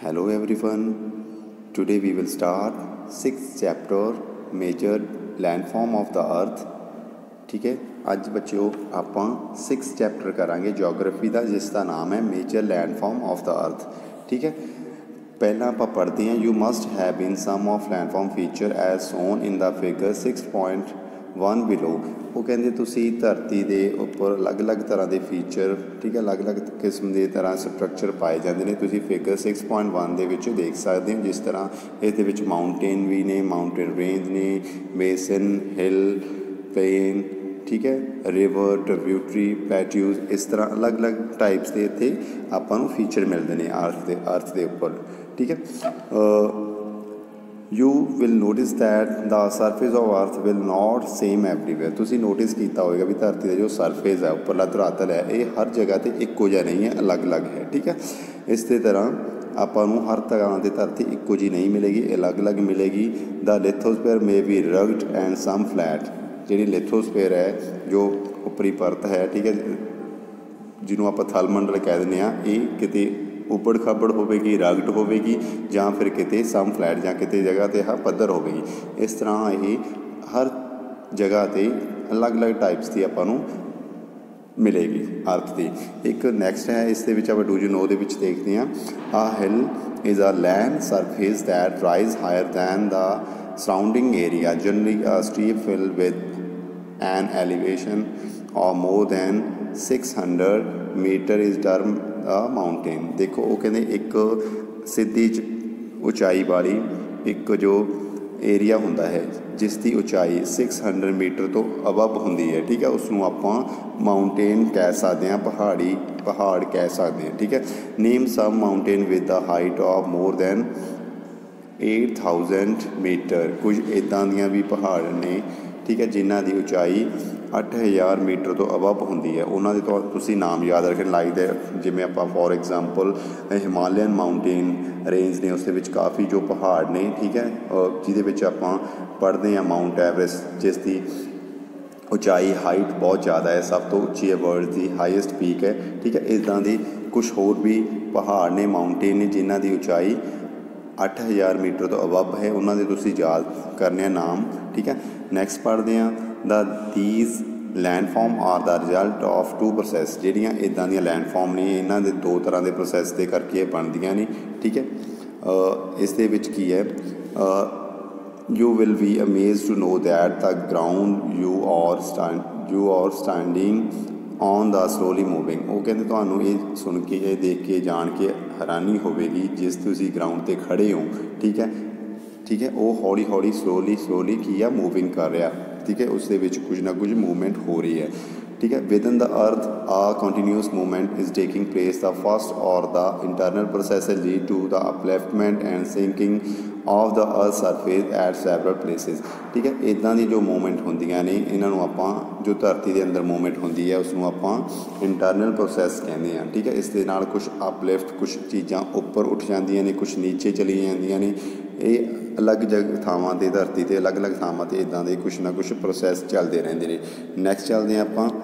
Hello everyone. Today we will start 6th chapter Major Landform of the Earth. ठीक है, ਅੱਜ ਬੱਚਿਓ ਆਪਾਂ 6th ਚੈਪਟਰ ਕਰਾਂਗੇ ਜੀਓਗ੍ਰਾਫੀ ਦਾ, ਜਿਸ ਦਾ ਨਾਮ ਹੈ ਮੇਜਰ ਲੈਂਡਫਾਰਮ ਆਫ ਦਾ ਅਰਥ। ਠੀਕ ਹੈ, ਪਹਿਲਾਂ ਆਪਾਂ ਪੜ੍ਹਦੇ ਹਾਂ। You must have been some of landform feature as shown in the figure 6.1 below. ਉਹ ਕਹਿੰਦੇ ਤੁਸੀਂ ਧਰਤੀ ਦੇ ਉੱਪਰ ਅਲੱਗ-ਅਲੱਗ ਤਰ੍ਹਾਂ ਦੇ ਫੀਚਰ, ਠੀਕ ਹੈ, ਅਲੱਗ-ਅਲੱਗ ਕਿਸਮ ਦੇ ਤਰ੍ਹਾਂ ਸਟਰਕਚਰ ਪਾਏ ਜਾਂਦੇ ਨੇ। ਤੁਸੀਂ ਫਿਗਰ 6.1 ਦੇ ਵਿੱਚ ਦੇਖ ਸਕਦੇ ਹੋ। ਜਿਸ ਤਰ੍ਹਾਂ ਇਸ ਦੇ ਵਿੱਚ ਮਾਊਂਟੇਨ ਵੀ ਨੇ, ਮਾਊਂਟੇਨ ਰੇਂਜ ਨੇ, ਬੇਸਨ, ਹਿੱਲ, ਪਲੇਨ, ठीक है, रिवर, ट्रिब्यूटरी, प्लेट्यूज, इस तरह अलग अलग टाइप्स के इतने आपां नूं फीचर मिलते हैं अर्थ के उपर। ठीक है, you will notice that the surface of earth will not same everywhere. तुसीं नोटिस किया होगा भी धरती का जो सरफेस है, उपरला धरातल है, ये हर जगह पर इक्को जिहा नहीं है, अलग अलग है। ठीक है, इस तरह आपां नूं हर तरह की धरती इक्को जी नहीं मिलेगी, अलग अलग मिलेगी। The lithosphere may be rugged and some flat. जी लिथोस्फीयर है जो उपरी परत है, ठीक है, जिन्होंने आप थलमंडल कह दें, ये किते उबड़ खाबड़ होगी, रगड होगी, या फिर किते सम फ्लैट, या किते जगह ते हाँ पद्धर होगी। इस तरह ये हर जगह ते अलग अलग टाइप्स की आपां नूं मिलेगी अर्थ की। एक नैक्सट है, इस आप डू यू नो दे विच देखते हैं। A hill is a land surface that rise higher than the surrounding area, generally a steep hill with an elevation of more than 600 metre is termed a mountain। देखो वो कहते एक सीधी उचाई वाली एक जो एरिया होंदा है जिसकी उचाई 600 मीटर तो अबव होंदी है। ठीक है, उसनों आपां माउंटेन कह सकते हैं, पहाड़ कह सकते हैं। ठीक है, name some mountain with the height of more than 8000 metre. कुछ इदां दियां भी पहाड़ ने, ठीक है, जिन्हां दी उचाई 8000 मीटर तो अबव होंदी है। उन्हां दे तो तुसीं नाम याद रखने लाइक दे, जिवें आपां for example Himalayan mountain range ने, उस दे विच काफ़ी जो पहाड़ ने, ठीक है, जिहदे विच आपां पढ़दे हैं माउंट एवरेस्ट, जिस दी उचाई हाइट बहुत ज़्यादा है, सब तो उच्ची है, वर्ल्ड की हाईएस्ट पीक है। ठीक है, इदां दी कुछ होर भी पहाड़ ने, माउंटेन ने, जिन्हां दी उचाई 8000 मीटर तो अबव है। उन्होंने तुसीं याद करने नाम। ठीक है, नैक्सट पढ़ते हैं। The these landform are the result of two process. जिहड़ियां इदां दियां लैंडफॉर्म ने, इन्हां दे दो तरह के प्रोसैस के करके बनदियां ने। ठीक है, इस दे विच की है, you will be amaze to know that the ground you are standing on the slowly moving. वो कहते तुहानूं ये सुन के, ये देख के, जान के हैरानी होगी जिस तुसीं ग्राउंड ते खड़े हो। ठीक है, वो हौली हौली स्लोली की है मूविंग कर रहा। ठीक है, उस दे विच कुछ ना कुछ मूवमेंट हो रही है। ठीक है, within the earth a continuous movement is taking place. The first or the internal process lead to the upliftment and sinking of the earth surface at several places. ठीक है, इदां दी जो मूवमेंट होंदियां ने, इन्हां नूं आपां जो धरती के अंदर मूवमेंट होंदी है उसनूं आपां इंटरनल प्रोसैस कहते हैं। ठीक है, इस दे नाल कुछ अपलिफ्ट, कुछ चीज़ां उपर उठ जांदियां ने, कुछ नीचे चली जांदियां ने। ये अलग जगह थावां ते धरती ते अलग अलग थावां ते इदां दे कुछ ना कुछ प्रोसैस चलते रहंदे ने। नैक्सट चलते हैं आपां।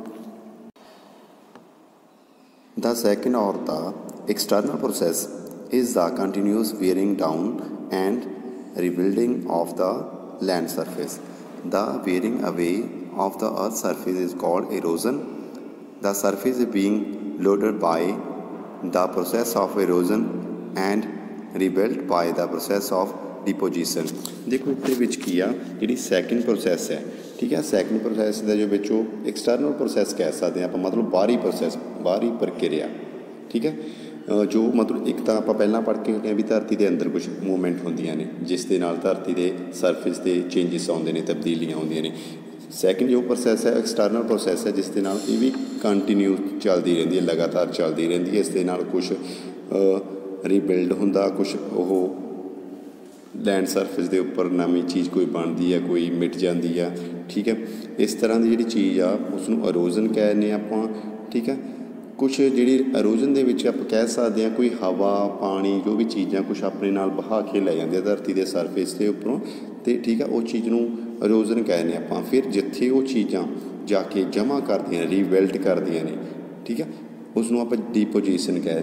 The second or the external process is the continuous wearing down and rebuilding of the land surface. The wearing away of the earth's surface is called erosion. The surface is being loaded by the process of erosion and rebuilt by the process of deposition। देखो इत्ते विच की आ जिहड़ी second process है। ठीक है, second process दा जो विचों एक्सटर्नल प्रोसैस कह सकते हैं आप, मतलब बाहरी प्रोसैस, बाहरी प्रक्रिया। ठीक है, जो मतलब एक तो आप पहला पढ़ के हटे भी धरती के अंदर कुछ मूवमेंट होंदियां ने, जिस दे नाल धरती के सरफेस से चेंजिस आउंदे ने, तब्दीलियां आउंदियां ने। सैकेंड जो प्रोसैस है एक्सटर्नल प्रोसैस है, जिस दे नाल ये भी कंटिन्यू चलती रहती है, लगातार चलती रहती है। इस दे नाल कुछ रीबिल्ड होंदा, कुछ वो लैंड सरफेस के उपर नवीं चीज़ कोई बनती है, कोई मिट जाती है। ठीक है, इस तरह की जी चीज़ आ उसनूं एरोजन कहने आपां। ठीक है, कुछ जी एरोजन के विच आप कह सकते हैं कोई हवा, पानी, जो भी चीज़ां कुछ अपने नाल बहा के लै जाती है धरती के सरफेस के उपरों, तो ठीक है, उस चीज़ नूं एरोजन कहने आपां। फिर जिथे वो चीज़ां जाके जमा करदियां, रीबिल्ड करदियां ने, ठीक है, उसनूं आपां डिपोजिशन कहने।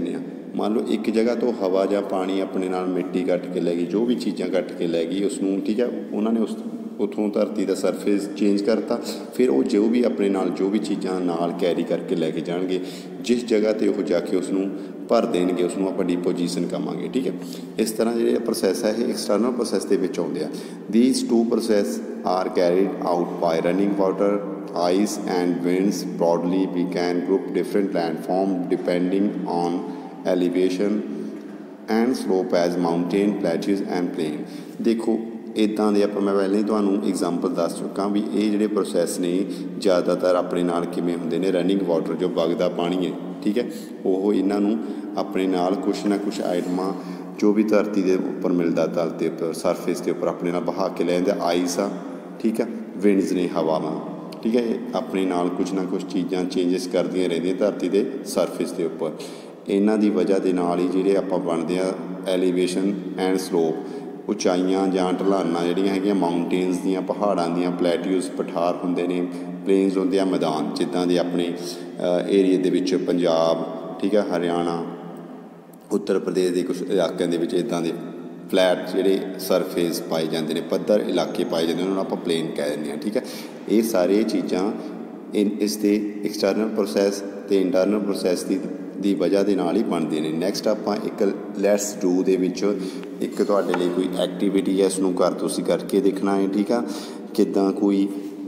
मान लो एक जगह तो हवा या पानी अपने नाल मिट्टी कट के लै गई, जो भी चीज़ां कट के लै गई उसनूं, ठीक है, उन्होंने उस उतों धरती का सरफेस चेंज करता, फिर वो जो भी अपने नाल जो भी चीज़ां नाल कैरी करके लैके जाएंगे, जिस जगह पर वो जाके उसनूं भर देंगे, उसनूं आपां डिपोजीशन कहांगे, ठीक है। इस तरह जो प्रोसैस है ये एक्सटर्नल प्रोसैस के विच आउंदे आ। These two process are carried out by running water, ice and winds. Broadly we can group different landform depending on elevation and slope as mountain, plateaus and plain। देखो इदां दे आपां मैं पहले ही तुहानूं एग्जाम्पल दस चुका भी ये जिहड़े प्रोसैस ने ज़्यादातर अपने नाल किवें हुंदे ने। रनिंग वाटर जो वगदा पानी है, ठीक है, वो इन्हां नूं अपने नाल कुछ ना कुछ आइटमां जो भी धरती के उपर मिलता, तल के उपर सरफेस के उपर अपने नाल बहा के लै जांदे। आइस आ, ठीक है, विंड्स ने हवावां, ठीक है, अपने नाल कुछ ना कुछ चीज़ां चेंजिस करदियां रहिंदियां धरती के सरफेस के उपर। इन्हां दी वजह दे नाल ही जिहड़े आपां बनदे आ एलीवेशन एंड स्लोप, उचाइयां जां ढलानां जिहड़ियां हैगियां माउंटेन्स दियां, पहाड़ां दियां, प्लेट्यूज पठार हुंदे ने, प्लेन्स हुंदे आ मैदान, जिद्दां दे अपने एरिए दे विच पंजाब, ठीक है, हरियाणा, उत्तर प्रदेश के कुछ इलाकों के इदां दे फ्लैट जिहड़े सरफेस पाए जाते हैं, पद्धर इलाके पाए जाते हैं, उन्होंने आप प्लेन कह देंगे हैं, ठीक है। ये सारी चीज़ां इसके एक्सटर्नल प्रोसैस तो इंटरनल प्रोसैस की वजह के नाल ही बनते हैं। नैक्सट आप एक लैट्स डू दे विच एक तुहाडे लई कोई एक्टिविटी है, इसनूं घर तुसीं करके देखना है, ठीक है, किदां कोई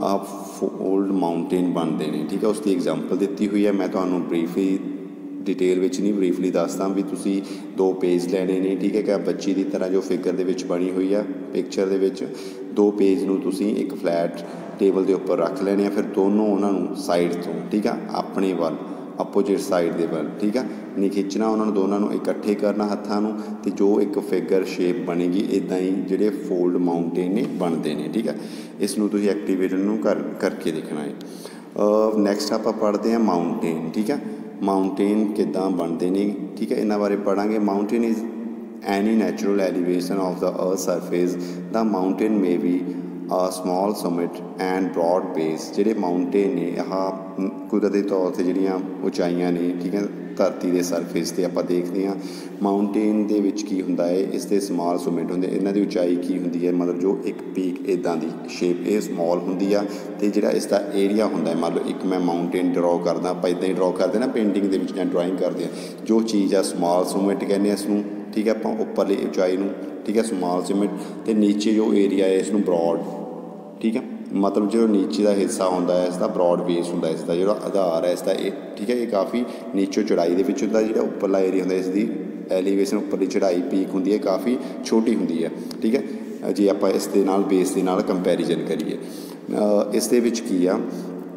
फोल्ड माउंटेन बनते हैं, ठीक है, उसकी एग्जाम्पल दी हुई है। मैं तुहानूं ब्रीफली डिटेल में नहीं ब्रीफली दसदा भी तुसी 2 पेज लैने ने, ठीक है, क्या बच्ची की तरह जो फिगर दे विच बनी हुई है पिक्चर दे विच 2 पेज नूं तुसी एक फ्लैट टेबल के उपर रख लेने, फिर दोनों उन्होंने साइड तो, ठीक है, अपने वाल अपोजिट साइड के वाल, ठीक है, नहीं खिंचना, उन्होंने दोनों इकट्ठे करना हत्थां नूं, ते जो एक फिगर शेप बनेगी इदां ही जिहड़े फोल्ड माउंटेन ने बनते हैं, ठीक है। इसनूं तुसीं एक्टिविटी नूं करके देखना है। नैक्सट आप पढ़ते हैं माउंटेन, ठीक है, माउंटेन किदां बनते हैं, ठीक है, इन्हां बारे पढ़ांगे। Mountain is any natural elevation of the earth surface. The mountain may be a small summit and broad base। जिहड़े माउंटेन ने आह कुदरती तौर पर जिहड़ियां उचाइयां ने, ठीक है, धरती के सरफेस से आप देखते हैं। माउंटेन दे विच की हुंदा है, इसके स्मॉल सुमिट होंगे, इन्हां दी उचाई की हुंदी है, मतलब जो एक पीक इदां दी शेप ये स्मॉल हुंदी आ, ते जिहड़ा इसका एरिया हुंदा है, मान लो एक मैं माउंटेन ड्रॉ करदा, आप इदां ही ड्रॉ करते ना पेंटिंग दे विच जां ड्राइंग करते हैं, जो चीज़ आ स्मॉल सुमिट कहने इसनूं, ठीक है, आप उपरली उचाई नूं, ठीक है, स्मॉल सुमिट, तो नीचे जो एरिया है इसनूं ब्रॉड, ठीक है, मतलब जो नीचे का हिस्सा होंदा है इसका ब्रॉड बेस होंदा है, इसका जो आधार है इसका, ठीक है, ये काफ़ी नीचे चढ़ाई के होंदा, जो उपरला एरिया होंदा इसकी एलीवेशन उपरली चढ़ाई पीक होंदी है काफ़ी छोटी होंदी है, ठीक है, जे आप इस दे नाल बेस के नाल कंपैरिजन करिए। इस दे विच की आ,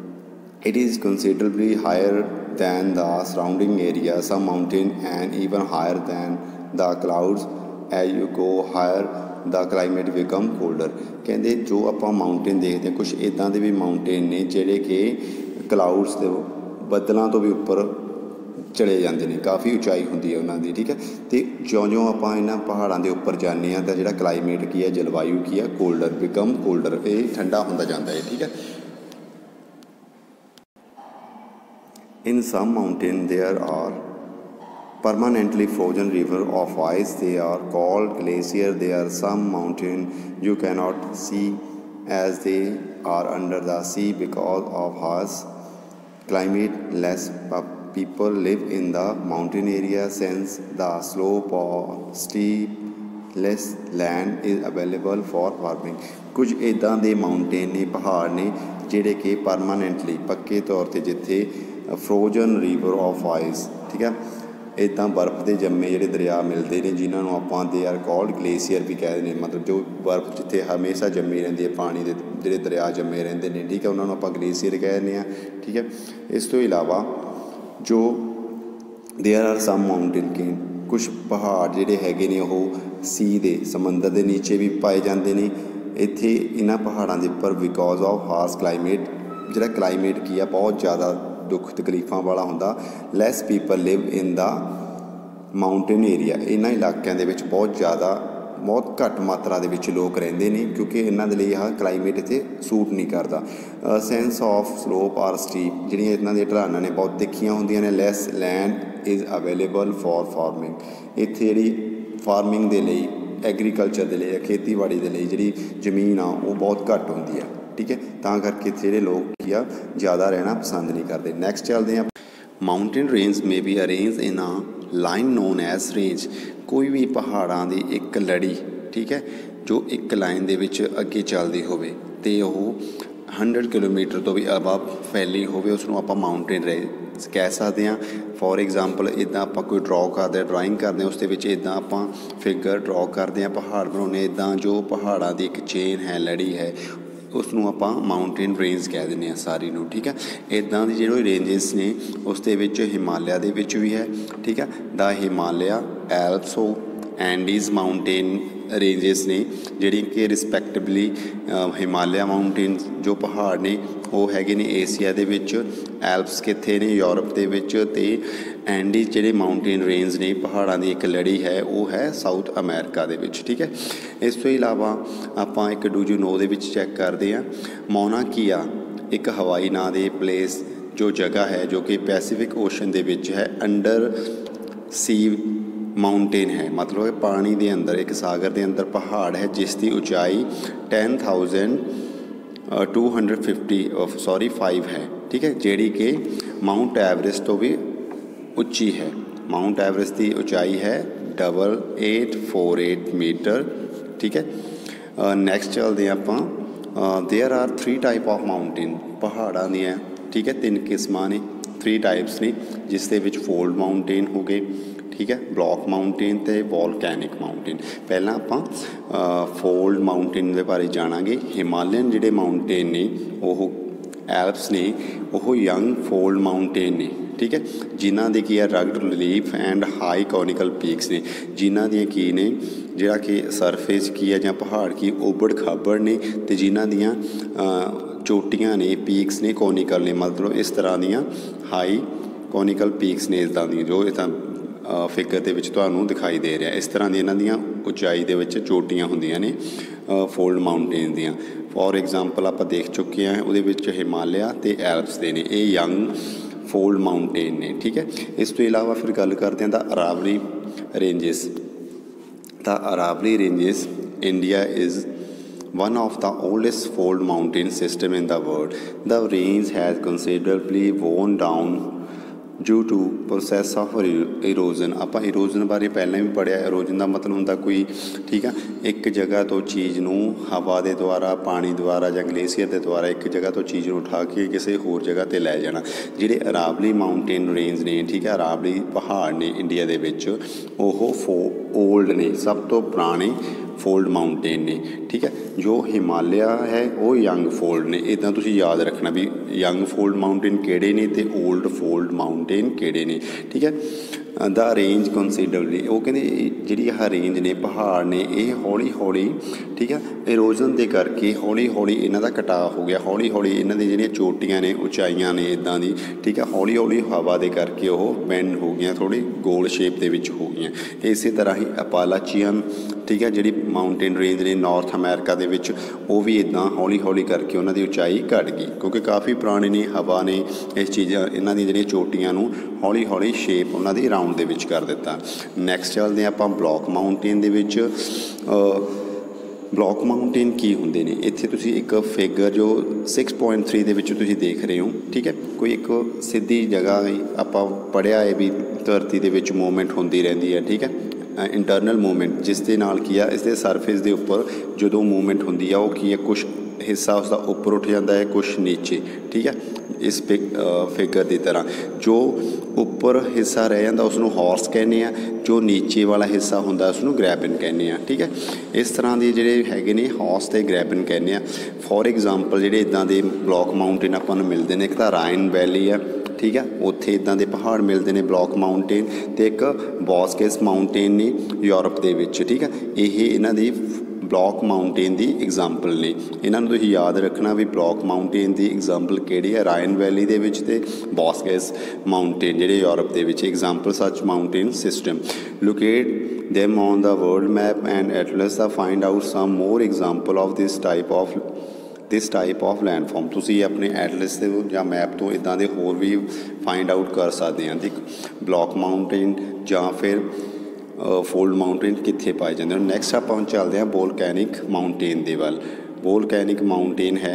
it is considerably higher than the surrounding area, some mountain and even higher than the clouds as you go higher the climate become colder. कहते जो आप माउंटेन देखते हैं कुछ इदां दे भी माउंटेन ने जिहड़े कि क्लाउड्स के बदलों तो भी उपर चले जाते हैं, काफ़ी उचाई होंदी है उन्होंने, ठीक है, तो ज्यों आप इन्हां पहाड़ों के उपर जाने तो जिहड़ा क्लाइमेट की है, जलवायु की है, कोल्डर बिकम कोल्डर, ये ठंडा होंदा जाता है, ठीक है। In some mountain there are permanently frozen river of ice, they are called glacier। There are some mountain you cannot see as they are under the sea because of harsh climate. Less people live in the mountain area since the slope or steep less land is available for farming। कुछ इदां दे mountain ने, पहाड़ ने जिहड़े कि permanently पक्के तौर पर जिथे फ्रोजन रिवर ऑफ आइस, ठीक है, इदां बर्फ के जम्मे जिहड़े दरिया मिलते हैं जिन्होंने आपां दे आर कॉल्ड ग्लेशियर भी कहते हैं, मतलब जो बर्फ जिथे हमेशा जमी रहिंदी है, पानी के जिहड़े दरिया जमे रहिंदे ने, ठीक है, उन्होंने आपां ग्लेशियर कहते हैं, ठीक है। इस तो इलावा जो देयर आर सम माउंटेन के कुछ पहाड़ जिहड़े हैगे ने वो सी दे समंदर के नीचे भी पाए जाते हैं। इत्थे इन्हां पहाड़ों के उपर बिकॉज ऑफ हार्श क्लाइमेट, जिहड़ा क्लाइमेट की है बहुत ज़्यादा दुख तकलीफां वाला होंदा। Less people live in the mountain area, इन्हां इलाकों के बहुत घट मात्रा के लोग रहिंदे ने, क्योंकि इन्हां दे लई आह क्लाइमेट इत्थे सूट नहीं करता। Since of slope are steep, जिहड़ियां इन्हां दी ढलानां ने बहुत तिखियां होंदियां ने। Less land is available for farming. इत्थे जिहड़ी फार्मिंग दे लई एग्रीकल्चर दे लई खेतीबाड़ी दे लई जिहड़ी ज़मीन आ वो बहुत घੱਟ हुंदी आ, ठीक है। तां करके इत्थे जिहड़े लोग की आ ज़्यादा रहना पसंद नहीं करते। नैक्सट चलते हैं। Mountain range may be arrange in a line known as range. कोई भी पहाड़ां दी एक लड़ी, ठीक है, जो एक लाइन दे विच अगे चलदी होवे ते ओह 100 किलोमीटर तो भी अबव फैली होवे, उसनूं आपां माउंटेन रेंज कह सकते हैं। फॉर एग्जाम्पल इदां आपां कोई ड्रॉ करते ड्राइंग करते उस इदां आपां फिगर ड्रॉ करते हैं, पहाड़ बनाने इदां जो पहाड़ां की एक चेन है, लड़ी है, उसनूं आपां माउंटेन रेंज कह दिंदे आ सारी नूं, ठीक है। इदां दी जिहड़ी रेंजिस ने उस दे विच हिमालय दे विच भी है, ठीक है। The Himalaya, Alps, Andes mountain ranges ने जिहड़ी कि रिस्पैक्टिवली हिमालय माउंटेन जो पहाड़ ने वो हैगे ने एशिया दे विच, एल्प्स कित्थे ने यूरोप दे विच, ते एंडीज़ जिहड़े माउंटेन रेंज ने पहाड़ां दी एक लड़ी है वो है साउथ अमेरिका दे विच, ठीक है। इस तो इलावा आपां एक डूजू दे विच चैक करते हैं। मौना किया एक हवाई नां दे प्लेस जो जगह है जो कि पैसीफिक ओशन दे विच है, अंडर सी माउंटेन है, मतलब पानी के अंदर एक सागर के अंदर पहाड़ है जिसकी ऊंचाई 10,250 है, ठीक है, जेड़ी कि माउंट एवरेस्ट तो भी उच्ची है। माउंट एवरेस्ट की ऊंचाई है 8848 मीटर, ठीक है। नैक्सट चलते हैं आपां। There are 3 type of mountain, पहाड़ां दियां, ठीक है, 3 किस्मां ने, 3 टाइप्स ने, जिस दे विच फोल्ड माउंटेन हो गए, ठीक है, ब्लॉक माउंटेन ते वोल्कैनिक माउंटेन। पहला आपां फोल्ड माउंटेन दे बारे जाणांगे। हिमालयन जिहड़े माउंटेन ने ओह एल्प्स ने ओह यंग फोल्ड माउंटेन ने, ठीक है, जिन्हां दे की rugged relief and high conical peaks ने, जिन्हां दी की ने जिहड़ा कि सरफेस की है जां पहाड़ की उबड़ खाबड़ ने, ते जिन्हां दियां चोटियां ने, पीक्स ने कॉनिकल ने, मतलब इस तरह दियां हाई कॉनिकल पीक्स ने, इदां दी जो इदां फिगर दे विच तुहानूं दिखाई दे रहा। इस तरह दी इन्हां दियां उचाई दे विच चोटियां हुंदियां ने फोल्ड माउंटेन दियां। फॉर एग्जाम्पल आप देख चुके हैं उहदे विच हिमालय ते एल्प्स दे ने, ये यंग फोल्ड माउंटेन ने, ठीक है। इस तो इलावा फिर गल करते हैं the Aravalli ranges. The Aravalli ranges India is one of the oldest fold mountain system in the world. The range has considerably worn down due to process of erosion। ਆਪਾਂ erosion बारे पहले भी पढ़िया। erosion का मतलब होंदा कोई, ठीक है, एक जगह तो चीज़ नूं हवा के द्वारा, पानी द्वारा या ग्लेशियर के द्वारा एक जगह तो चीज़ नूं उठा के किसी होर जगह ते लै जाना। जिहड़े अरावली माउंटेन रेंज ने, ठीक है, अरावली पहाड़ ने इंडिया दे विच ओह ओल्ड ने, सब तो पुराने फोल्ड माउंटेन ने, ठीक है। जो हिमालय है वो यंग फोल्ड ने। इदां तुसीं याद रखना भी यंग फोल्ड माउंटेन किहड़े ने ते ओल्ड फोल्ड माउंटेन किहड़े ने, ठीक है। द रेंज कंसीडरबली, वो कहते जिहड़ी आह रेंज ने पहाड़ ने ये हौली हौली, ठीक है, इरोजन के करके हौली हौली इन्हां दा कटाव हो गया, हौली हौली इन्हां दी जिहड़ियां चोटियां ने, उचाइयां ने इदां दी, ठीक है, हौली हौली हवा के करके वो बैंड हो गई, थोड़ी गोल शेप के विच हो गई। इस तरह ही अपालाचियन, ठीक है, जिहड़ी माउंटेन रेंज ने नॉर्थ अमेरिका दे विच वो भी इदां हौली हौली करके उन्हां दी उचाई घट गई, क्योंकि काफ़ी पुराने ने, हवा ने इस चीज़ां इन्हां दी जिहड़ियां चोटियां नूं हौली हौली शेप उन्हां दी राउंड दे विच कर दिता। नैक्सट चलते हैं आपां ब्लॉक माउंटेन दे विच। ब्लॉक माउंटेन की होंदे ने, इत्थे तुसीं एक फिगर जो 6.3 दे विच तुसीं देख रहे हो, ठीक है, कोई एक सीधी जगह आपां पढ़िया है भी धरती दे विच मूवमेंट होंदी रहिंदी है, ठीक है, इंटरनल मूवमेंट, जिस दे नाल की है इसके सरफेस के उपर जो मूवमेंट होंदी है वो की है, कुछ हिस्सा उसका उपर उठ जाता है, कुछ नीचे, ठीक है। इस फिगर की तरह जो उपर हिस्सा रह जाता उसनूं हॉर्स कहने आ, जो नीचे वाला हिस्सा होंदा उसनूं ग्रैबन कहने आ, ठीक है। इस तरह के जिहड़े हैगे ने हॉर्स ते ग्रैबन कहने आ। फॉर एग्जाम्पल जिहड़े इदां दे ब्लॉक माउंटेन आपां नूं मिलदे ने, एक तां राइन वैली है, ठीक है, उत्थे इदां दे पहाड़ मिलते हैं ब्लॉक माउंटेन, तो एक बॉस्केस माउंटेन ने यूरोप के विच, ठीक है। ये इन्हां दी ब्लॉक माउंटेन की एग्जाम्पल ने। इन्हां नूं तुसीं याद रखना भी ब्लॉक माउंटेन की एग्जाम्पल किहड़ी है, राइन वैली दे विच ते बॉस्केस माउंटेन जिहड़े यूरोप के विच। Example such mountain system locate them on the world map and atlas to find out some more example of this type of this type of landform तुसी अपने Atlas से या map तो इदां दे होर भी फाइंड आउट कर सकते हैं कि ब्लॉक माउंटेन या फिर फोल्ड माउंटेन कित्थे पाए जाते हैं। नैक्सट आप चलते हैं वोल्कैनिक माउंटेन दे वल। वोल्कैनिक माउंटेन है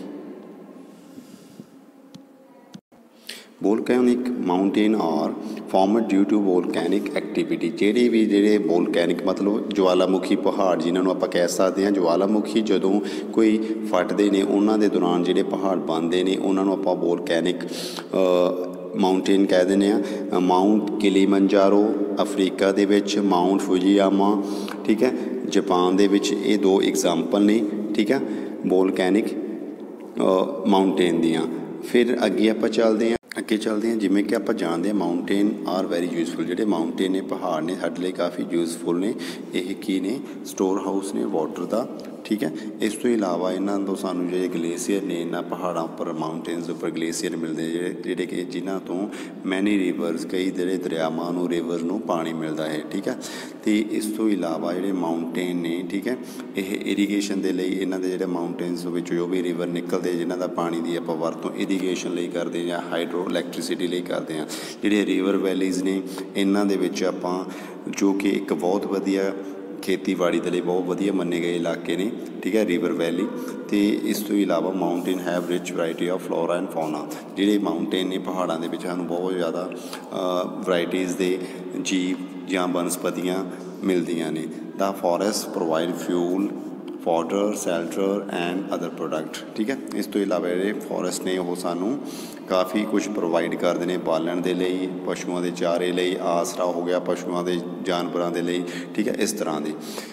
volcanic mountain are formed due to volcanic activity. जेडे भी जेडे वोल्कैनिक मतलब ज्वालामुखी पहाड़ जिन्होंने आप कह सकते हैं ज्वालामुखी जदों कोई फटते हैं उन्होंने दौरान जेडे पहाड़ बनते हैं उन्होंने आप वोल्कैनिक माउंटेन कह दें। माउंट किलीमंजारो अफ्रीका दे विच, माउंट फुजियामा ठीक है जापान दे विच, ये दो एग्जाम्पल ने ठीक है वोल्कैनिक माउंटेन दियाँ। फिर अगे आप चलते हैं जिमें कि आप जानते हैं माउंटेन आर वैरी यूजफुल। जोड़े माउंटेन ने पहाड़ ने साडे लई काफ़ी यूजफुल ने। यह की ने स्टोर हाउस ने वाटर का ठीक है। इस तो इलावा इन्हों तो सानू जो ग्लेशियर ने इन्होंने पहाड़ों पर माउंटेन्स उपर ग्लेशियर मिलते जोड़े कि जिन्हों तो मैनी रिवर्स कई जोड़े दरियावां रिवर नूं पानी मिलता है ठीक है। तो इस तो इलावा जोड़े माउंटेन ने ठीक है ये इरीगेशन के लिए इन्हों के जोड़े माउंटेन्स जो भी रिवर निकलते जिन्हों का पानी की आप वरतों इरीगेशन लिए करते हैं या हाइड्रो इलैक्ट्रिसिटी लिए करते हैं। जोड़े रिवर वैलीज़ ने इन्हों के आपां जो कि एक बहुत वधिया खेतीबाड़ी के लिए बहुत वधिया मन्ने गए इलाके ने ठीक है रिवर वैली। तो इस तो इलावा mountain have rich variety of flora and fauna. जोड़े माउंटेन ने पहाड़ों के सूँ बहुत ज़्यादा वैरायटीज़ के जीव या वनस्पतियाँ मिलदियाँ ने। The forest provide fuel fodder shelter and other product ठीक है। इस तो इलावा जो फॉरेस्ट ने वो सानू काफ़ी कुछ प्रोवाइड करते हैं बालन के लिए, पशुओं के चारे लिए, आसरा हो गया पशुओं के जानवरों के लिए ठीक है। इस तरह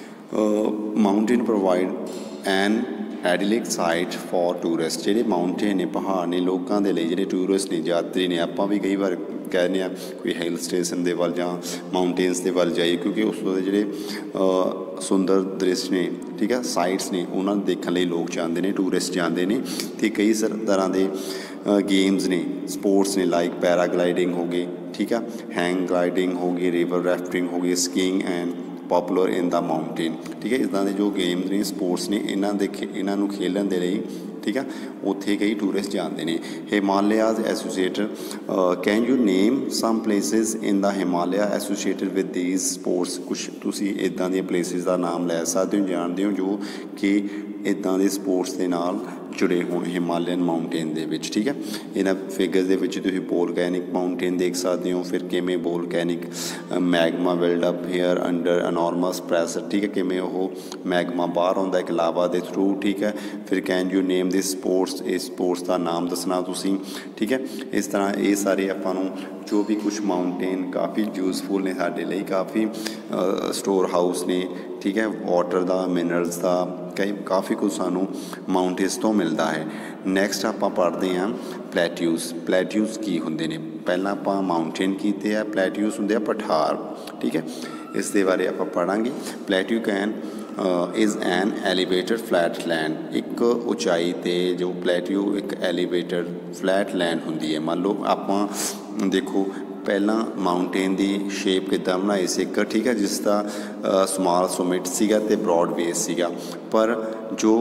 के mountain provide an idyllic site for tourist. जोड़े माउंटेन ने पहाड़ ने लोगों के लिए जो टूरिस्ट ने यात्री ने आप भी कई बार कहने कोई हिल स्टेशन के वाल या माउंटेन्स के वाल जाइए क्योंकि उस जोड़े सुंदर दृश्य ने ठीक है साइट्स ने उन्होंने देखने लिए लोग चाहते हैं टूरिस्ट जाते हैं। तो कई तरह के गेम्स ने स्पोर्ट्स ने लाइक पैराग्लाइडिंग हो गई ठीक है, हैंग ग्लाइडिंग हो गई, रिवर राफ्टिंग हो गई, skiing and popular in the mountain ठीक है। इदा के जो गेम्स ने स्पोर्ट्स ने इन्हों खेलन के लिए ठीक है उत्थे कई टूरिस्ट जाते हैं। Himalayas associated can you name some places in the Himalaya associated with these sports. कुछ तुसी इदां दी प्लेसिस का नाम लै सकते हो जानते हो जो कि इदां दे स्पोर्ट्स के नाल जुड़े होण हिमालयन माउंटेन दे विच ठीक है। इन्हां फिगर्स दे विच तुसीं वोल्कैनिक माउंटेन देख सकते हो। फिर किमें volcanic magma build up here under enormous pressure ठीक है किमें वो मैगमा बाहर आउंदा एक लावा के थ्रू ठीक है। फिर can you name this sports इस स्पोर्ट्स का नाम दसना तुसीं ठीक है। इस तरह ये सारे आपां नूं जो भी कुछ माउंटेन काफ़ी यूजफुल ने साडे लई काफ़ी स्टोर हाउस ने ठीक है वाटर का मिनरल्स का कई काफ़ी कुछ सानू माउंटेन्स तो मिलता है। नैक्सट आप पढ़ते हैं प्लेट्यूज। प्लेट्यूज की होंगे ने पहला आप माउंटेन कीते हैं प्लेट्यूज होंगे पठार ठीक है। इस दे बारे आप पढ़ांगे। Plateau can is an elevated flat land. एक उचाई ते जो प्लेट्यू एक एलीवेटेड फ्लैट लैंड होंगी है। मान लो आप देखो पहला माउंटेन की शेप किद्दां बनाई सी ठीक है जिसका स्मॉल सुमिट सीगा ते ब्रॉड बेस सीगा। पर जो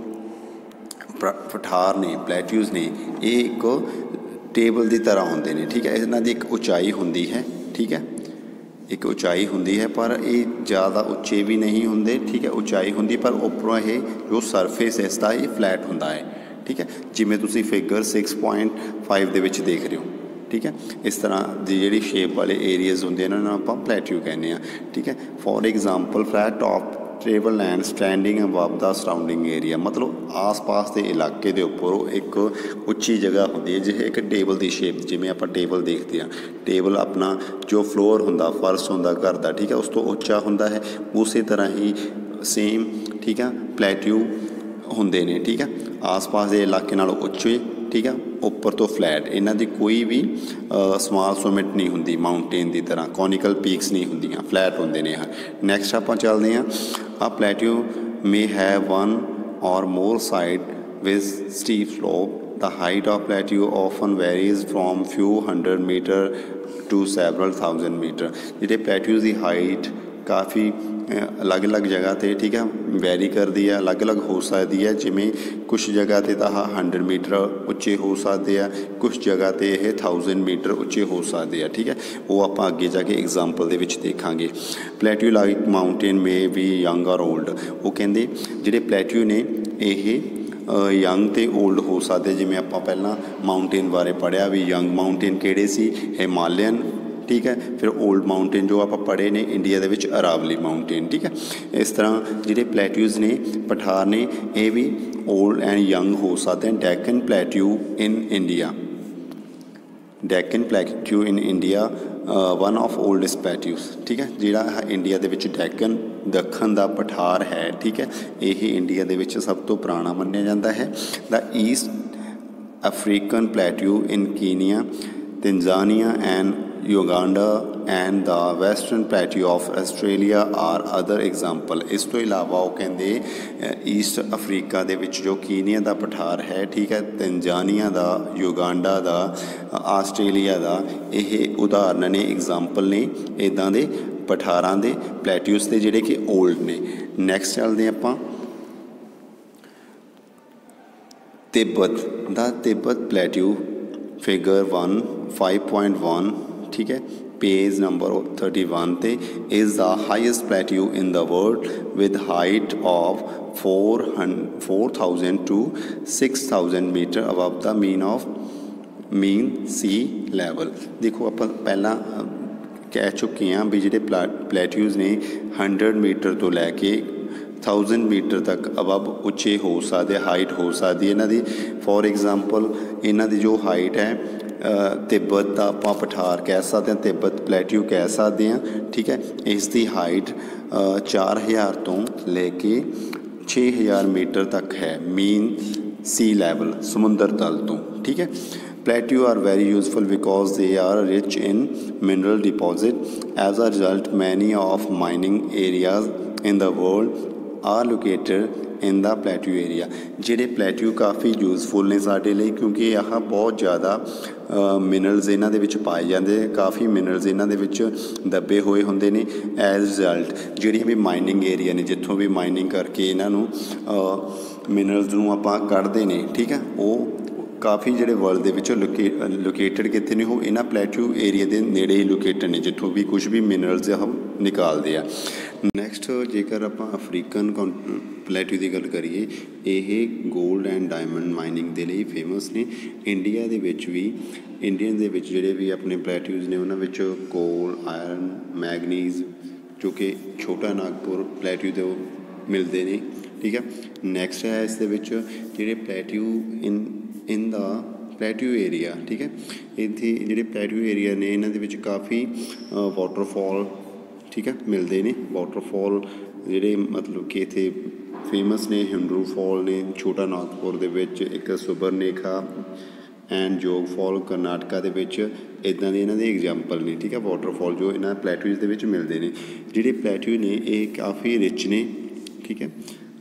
पठार ने प्लेट्यूज ने ये एक टेबल की तरह होंगे ने ठीक है। इन्हां दी एक उचाई होंदी है ठीक है एक उचाई होंदी है पर ये ज़्यादा उच्चे भी नहीं होंगे ठीक है। उचाई होंदी पर उपरों ये जो सरफेस है इसका ये फ्लैट होंदा है ठीक है। जिमें तुसीं फिगर 6.5 दे विच देख रहे हो ठीक है। इस तरह की जी शेप वाले एरियाज होंगे इन्होंने आप प्लेट्यू कहने ठीक है। For example flat top table land standing above the surrounding area मतलब आस पास के इलाके के उपर एक उच्ची जगह होंगी है जिसे एक टेबल की शेप जिमें आप टेबल देखते हैं टेबल अपना जो फ्लोर होंदा फर्श होंदा घर का ठीक है उस तो उच्चा होंदा है। उस तरह ही सेम ठीक है प्लेट्यू होंगे ने ठीक है आस पास के इलाके नालों उच्चे ठीक है उपर तो फ्लैट। इन्हां दी कोई भी स्मॉल सुमिट नहीं होंदी माउंटेन की तरह कॉनिकल पीक्स नहीं होंदियां फ्लैट होंदे ने। नैक्सट आप चलते हैं a plateau may have one or more side with steep slope. The height of plateau often varies from few 100 metre to several thousand metre. जिहड़े प्लेट्यूज की हाइट काफ़ी अलग अलग जगह ते, ठीक है, वैरी करती है, अलग अलग हो सकती है। जिमें कुछ जगह ते तो 100 मीटर उच्चे हो सकते हैं, कुछ जगह ते यह 1000 मीटर उच्चे हो सकते हैं, ठीक है। वो आप अगे जाके एग्जाम्पल दे विच देखांगे। प्लेट्यू लाइक माउंटेन में भी यंग और ओल्ड, वो कहते जिहड़े प्लेट्यू ने ये यंग तो ओल्ड हो सकते। जिमें आप पहला माउंटेन बारे पढ़िया भी यंग माउंटेन किहड़े सी, हिमालयन, ठीक है। फिर ओल्ड माउंटेन जो आप पढ़े ने इंडिया दे विच अरावली माउंटेन, ठीक है। इस तरह जिहड़े प्लेट्यूज़ ने पठार ने ये भी ओल्ड एंड यंग हो सकते हैं। Deccan plateau in India, Deccan plateau in India one of oldest plateaus, ठीक है। जिहड़ा इंडिया दे विच डेक्कन दखन दा पठार है, ठीक है, यही इंडिया दे विच सब तो पुराना मन्निया जाता है। The East African plateau in Kenya, Tanzania and Uganda and the western plateau of Australia are other example. इस तो इलावा वो कहते ईस्ट अफ्रीका दे विच जो कीनिया का पठार है, ठीक है, तंजानिया का, युगांडा का, आस्ट्रेलिया का, ये उदाहरण ने, एग्जाम्पल ने इदां दे पठारां दे प्लेट्यूज के जिहड़े कि ओल्ड ने। नैक्सट चलते हैं आपां Tibet, the Tibet plateau figure 1 5.1, ठीक है, पेज नंबर 31 ते is the highest plateau in the world with height of 4000 to 6000 metre above the mean sea level. देखो आप पहला कह चुके हैं भी जिहड़े प्लेट्यूज़ ने 100 मीटर तो लैके 1000 मीटर तक अबव उच्चे हो सकते, हाइट हो सकती है इन्हां दी। फॉर एग्जाम्पल इन्हां दी जो हाइट है तिब्बत का आप पठार कह सकते हैं, तिब्बत प्लेट्यू कह सकते हैं, ठीक है। इसकी हाइट 4000 तो लेके 6000 मीटर तक है, मीन सी लैवल, समुद्र तल तो, ठीक है। Plateau are very useful because they are rich in mineral deposit. As a result many of mining areas in the world are located in the plateau area. जिहड़े plateau काफ़ी useful ने साडे लई, क्योंकि यहाँ बहुत ज़्यादा मिनरल्स इन्हां दे विच पाए जाते हैं, काफ़ी मिनरल्स इन्हां दे विच दबे हुए होंदे ने। एज रिजल्ट जिहड़ियां भी माइनिंग एरिया ने, जित्थों भी माइनिंग करके इन्हां नूं मिनरल्स नूं आपां कढ़दे ने, ठीक है, वो काफ़ी जिहड़े वर्ल्ड दे विच लोकेटेड कित्थे ने, वो इन्हां प्लेट्यू एरिया के नेड़े ही लोकेटेड ने, जित्थों भी कुछ भी मिनरल्स हम निकालते हैं। नैक्सट जेकर आपां अफ्रीकन प्लेट्यू की गल करिए, ये गोल्ड एंड डायमंड माइनिंग के लिए फेमस ने। इंडिया दे विच भी इंडियन दे विच जिहड़े भी अपने प्लेट्यूज़ ने उन्हां विच कोल, आयरन, मैगनीज़ जो कि छोटा नागपुर प्लेट्यू तो मिलते हैं, ठीक है। नैक्सट है इस दे विच जिहड़े plateau in the plateau area, ठीक है, इत्थे जिहड़े प्लेट्यू एरिया ने इन्हां दे विच काफ़ी वाटरफॉल, ठीक है, मिलते हैं। वाटरफॉल जिहड़े मतलब कि इत्थे फेमस ने, हिंडरू फॉल ने छोटा नागपुर दे विच, एक सुबरनेखा एंड जोग फॉल करनाटका दे विच, इदां दे इन्हां दे एग्जाम्पल ने, ठीक है, वाटरफॉल जो इन्हां प्लेट्यूज़ दे विच मिलते हैं। जिहड़े प्लेट्यू ने ये काफ़ी रिच ने, ठीक है।